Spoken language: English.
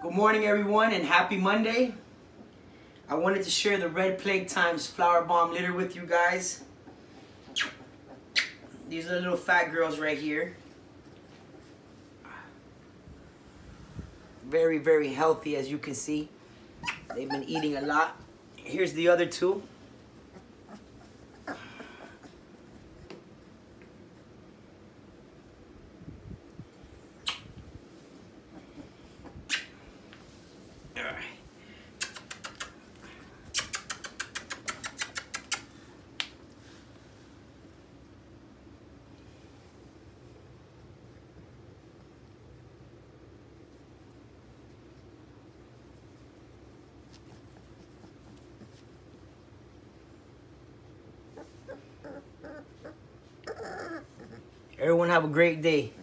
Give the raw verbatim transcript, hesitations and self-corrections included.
Good morning, everyone, and happy Monday. I wanted to share the Red Plague Times Flowerbomb litter with you guys. These are the little fat girls right here. Very, very healthy, as you can see. They've been eating a lot. Here's the other two. Everyone have a great day.